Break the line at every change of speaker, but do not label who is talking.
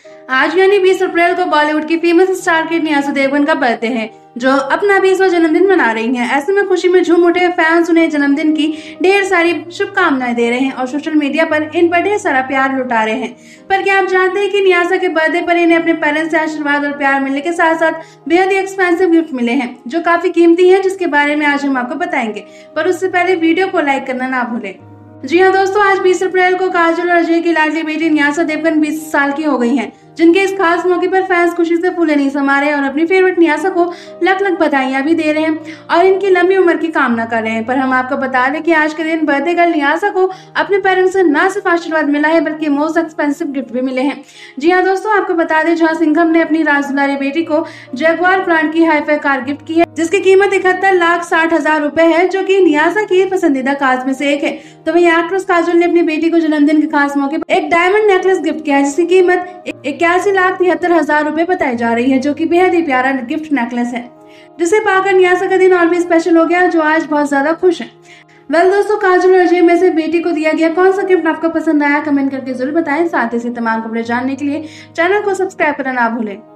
आज यानी 20 अप्रैल को बॉलीवुड की famous star kid Nysa Devgan का बर्थडे है, जो अपना 20वां जन्मदिन मना रही हैं। ऐसे में खुशी में झूम उठे फैंस उन्हें जन्मदिन की ढेर सारी शुभकामनाएं दे रहे हैं और सोशल मीडिया पर इन पर ढेर सारा प्यार लुटा रहे हैं। पर क्या आप जानते हैं कि न्यासा के बर्थडे पर इन्हें अपने पेरेंट्स से आशीर्वाद और प्यार मिलने के साथ साथ बेहद ही एक्सपेंसिव गिफ्ट मिले हैं, जो काफी कीमती है, जिसके बारे में आज हम आपको बताएंगे। पर उससे पहले वीडियो को लाइक करना ना भूलें। जी हाँ दोस्तों, आज 20 अप्रैल को काजोल और अजय की लाडली बेटी न्यासा देवगन 20 साल की हो गई हैं, जिनके इस खास मौके पर फैंस खुशी से फूले नहीं समा रहे और अपनी फेवरेट न्यासा को लख लख बधाइयां भी दे रहे हैं और इनकी लंबी उम्र की कामना कर रहे हैं। पर हम आपको बता दें कि आज के दिन बर्थडे गर्ल न्यासा को अपने पेरेंट्स से न सिर्फ आशीर्वाद मिला है, बल्कि मोस्ट एक्सपेंसिव गिफ्ट भी मिले हैं। जी हाँ दोस्तों, आपको बता दें जहाँ सिंघम ने अपनी राजदुलारी बेटी को जगुआर ब्रांड की हाईफाई कार गिफ्ट की है, जिसकी कीमत 71,60,000 रुपए है, जो कि न्यासा की पसंदीदा कार्स में से एक है। तो वही एक्ट्रेस काजोल ने अपनी बेटी को जन्मदिन के खास मौके पर एक डायमंड नेकलेस गिफ्ट किया है, जिसकी कीमत 81,73,000 रुपए बताई जा रही है, जो कि बेहद ही प्यारा गिफ्ट नेकलेस है, जिसे पाकर न्यासा का दिन और भी स्पेशल हो गया, जो आज बहुत ज्यादा खुश है। दोस्तों, काजोल और अजय में से बेटी को दिया गया कौन सा गिफ्ट आपको पसंद आया, कमेंट करके जरूर बताएं। साथ ही तमाम खबरें जानने के लिए चैनल को सब्सक्राइब करना ना भूलें।